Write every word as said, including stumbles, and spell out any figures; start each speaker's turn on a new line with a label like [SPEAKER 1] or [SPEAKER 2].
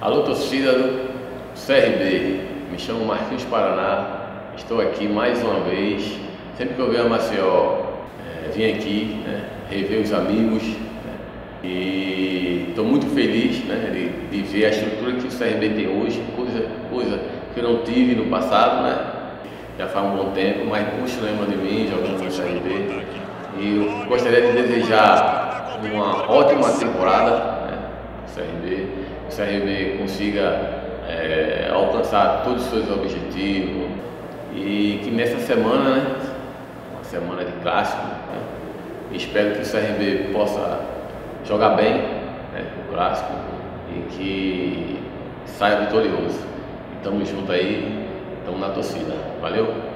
[SPEAKER 1] Alô, torcida do C R B, me chamo Marquinhos Paraná, estou aqui mais uma vez. Sempre que eu venho a Maceió, é, vim aqui, né, rever os amigos, né, e estou muito feliz, né, de, de ver a estrutura que o C R B tem hoje, coisa, coisa que eu não tive no passado, né, já faz um bom tempo, mas muitos lembram de mim jogando no C R B. E eu gostaria de desejar uma ótima temporada, né, no C R B, que o C R B consiga é, alcançar todos os seus objetivos e que nessa semana, né, uma semana de clássico, né, espero que o C R B possa jogar bem, né, o clássico e que saia vitorioso. Estamos juntos aí, estamos na torcida. Valeu!